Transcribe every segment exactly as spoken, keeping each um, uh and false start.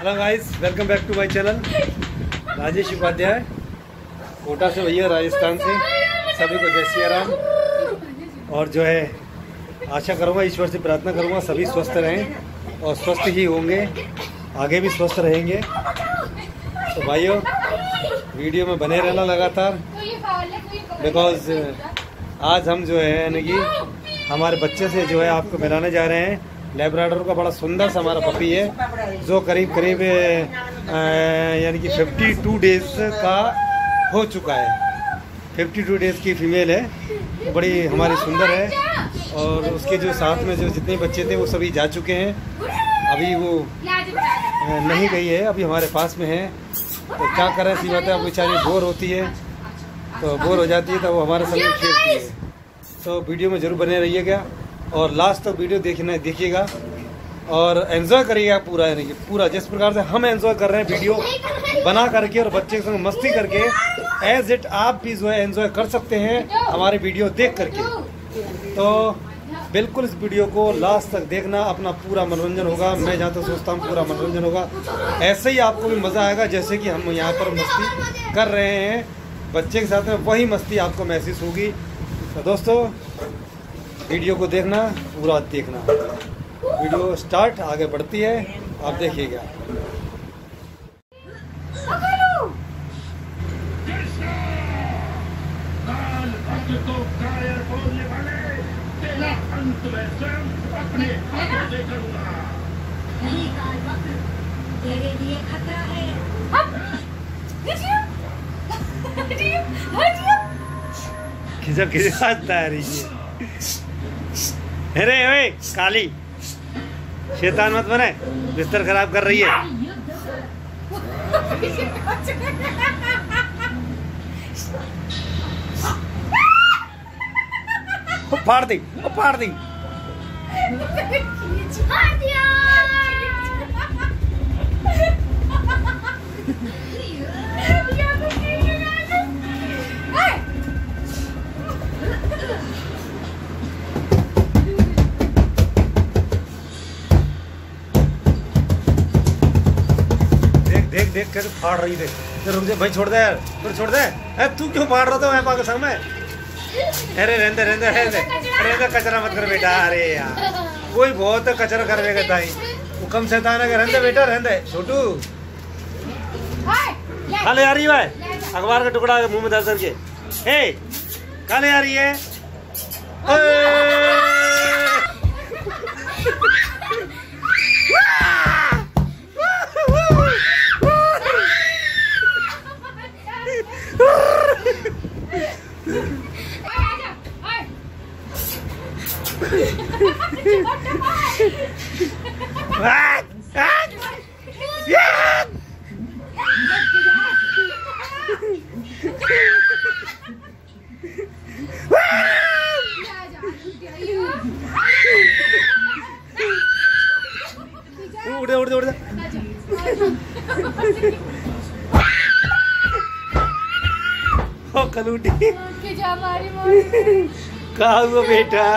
Hello guys, welcome back to my channel. Rajesh Upadhyay Kota से, भैया राजस्थान से। सभी को जय सिया राम। और जो है आशा करूँगा, ईश्वर से प्रार्थना करूँगा सभी स्वस्थ रहें और स्वस्थ ही होंगे, आगे भी स्वस्थ रहेंगे। तो भाइयों, वीडियो में बने रहना लगातार, बिकॉज आज हम जो है यानी कि हमारे बच्चे से जो है आपको मिलाने जा रहे हैं। लैब्राडोर का बड़ा सुंदर सा हमारा पपी है, जो करीब करीब यानी कि बावन डेज का हो चुका है। बावन डेज की फीमेल है, बड़ी हमारी सुंदर है। और उसके जो साथ में जो जितने बच्चे थे वो सभी जा चुके हैं, अभी वो नहीं गई है, अभी हमारे पास में है। तो क्या करें, सी बात है, अब बेचारी बोर होती है, तो बोर हो जाती है तो वो हमारे संग खेलती है। तो वीडियो में जरूर बने रहिएगा और लास्ट तक वीडियो देखना देखिएगा और एंजॉय करिएगा पूरा, यानी कि पूरा जिस प्रकार से हम एंजॉय कर रहे हैं वीडियो बना करके और बच्चे के संग मस्ती करके, एज इट आप भी जो है एंजॉय कर सकते हैं हमारी वीडियो देख करके। तो बिल्कुल इस वीडियो को लास्ट तक देखना, अपना पूरा मनोरंजन होगा। मैं जहाँ तक सोचता हूँ पूरा मनोरंजन होगा, ऐसे ही आपको भी मज़ा आएगा जैसे कि हम यहाँ पर मस्ती कर रहे हैं बच्चे के साथ में, वही मस्ती आपको महसूस होगी। तो दोस्तों, वीडियो को देखना, पूरा देखना। वीडियो स्टार्ट आगे बढ़ती है, आप देखिएगा। तेरे लिए खतरा है। खिजब खिजब आता है रही है। अरे ओए काली, शैतान मत बने, बिस्तर खराब कर रही है। ओ फाड़ दी, ओ फाड़ दी। देख देख कैसे फाड़ रही थे। तो रुक जा भाई, छोड़ दे यार, फिर छोड़ दे। अरे तू क्यों फाड़ रहा था वहाँ पाके सामने? अरे रहने रहने रहने रहने, कचरा मत कर बेटा। अरे यार, कोई बहुत कचरा करवेगा ताई, वो कम शैतान है। रहने बेटा, रहने छोटू। खाले आ रही है अखबार का टुकड़ा मुंह में डाल करके। हे खाले आ रही है। उड़ उड़ उड़ कलूटी कहा हुआ बेटा?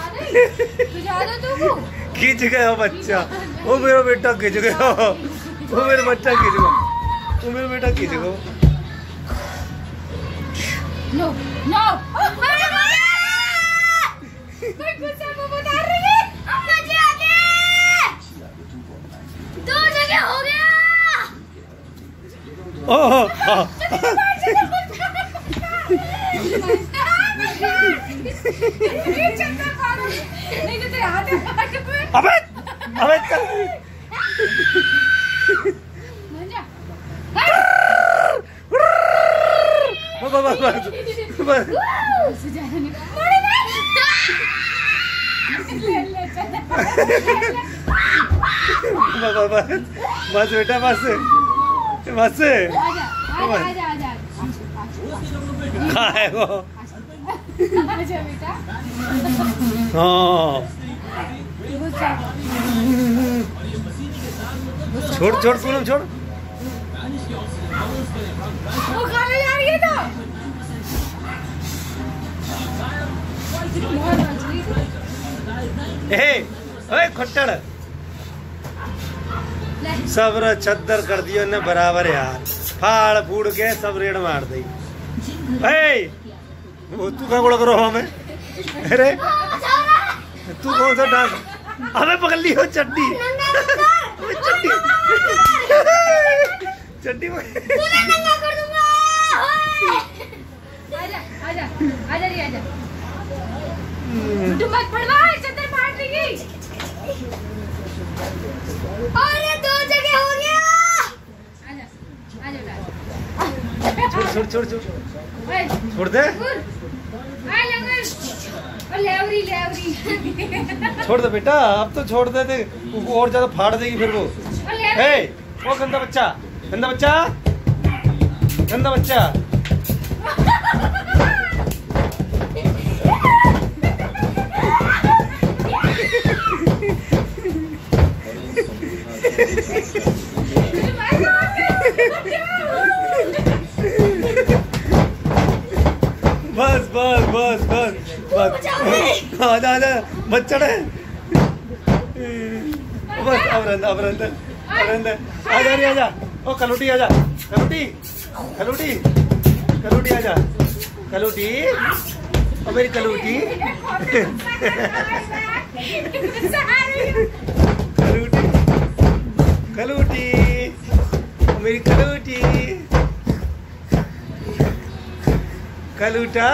खींच गया बच्चा, वो मेरा बेटा खींच गया, वो मेरा बच्चा खींच गया, वो मेरा बेटा खींच गया। नो नो, कोई गुस्सा को बता रही है, मुझे आगे दो जगह हो गया। ओह अबे अबे चल। बस बस बस बस बेटा, बस बस कहाँ है वो? हाँ छोड़ छोड़ पूनम छोड़। वो खाने जा रही है तो ए, ओए खट्टड़ सब छद्दर कर दियो ने बराबर यार, फाड़ फूड़ के सब रेड मार दी। वो तू क्या करो हमें? अरे तू कौन सा डांस? हमें पकड़ ली हो चड्डी, चड्डी चड्डी आजा आजा आजा रे आजा, तू मत पड़वा, चद्दर फाड़ देगी। अरे दो जगह हो गया। आजा आजा छोड़ छोड़ छोड़ छोड़ छोड़ दे, आ लंगर और लेवरी लेवरी छोड़ दे बेटा, अब तो छोड़ दे, दे वो और ज्यादा फाड़ देगी फिर वो। हे वो गंदा बच्चा, गंदा बच्चा, गंदा बच्चा। बस बस बस बस बस आजा आजा बच्चा है बस। अब रंदा अब रंदा अब रंदा आजा रे आजा। ओ कलूटी आजा, कलूटी कलूटी कलूटी आजा, कलूटी ओ मेरी कलूटी कलूटी कलूटी ओ मेरी कलूटी कलूटा।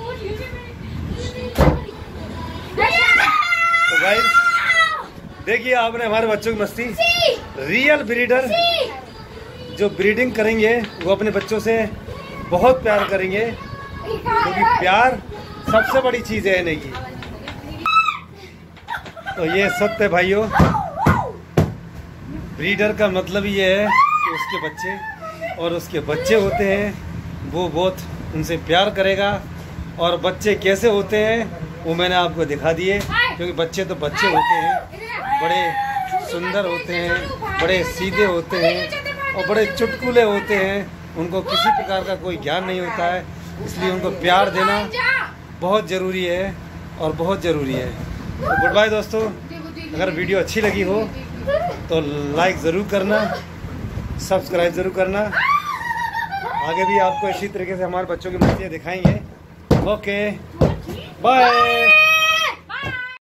तो गाइस देखिए आपने हमारे बच्चों की मस्ती। रियल ब्रीडर जो ब्रीडिंग करेंगे वो अपने बच्चों से बहुत प्यार करेंगे, क्योंकि प्यार सबसे बड़ी चीज है इन्हें की। तो ये सत्य भाइयों, ब्रीडर का मतलब ये है कि उसके बच्चे और उसके बच्चे होते हैं वो बहुत उनसे प्यार करेगा। और बच्चे कैसे होते हैं वो मैंने आपको दिखा दिए, क्योंकि बच्चे तो बच्चे होते हैं, बड़े सुंदर होते हैं, बड़े सीधे होते हैं और बड़े चुटकुले होते हैं। उनको किसी प्रकार का कोई ज्ञान नहीं होता है, इसलिए उनको प्यार देना बहुत ज़रूरी है और बहुत ज़रूरी है। तो गुड बाय दोस्तों, अगर वीडियो अच्छी लगी हो तो लाइक ज़रूर करना, सब्सक्राइब ज़रूर करना। आगे भी आपको इसी तरीके से हमारे बच्चों की मस्तियाँ दिखाएंगे। Okay bye.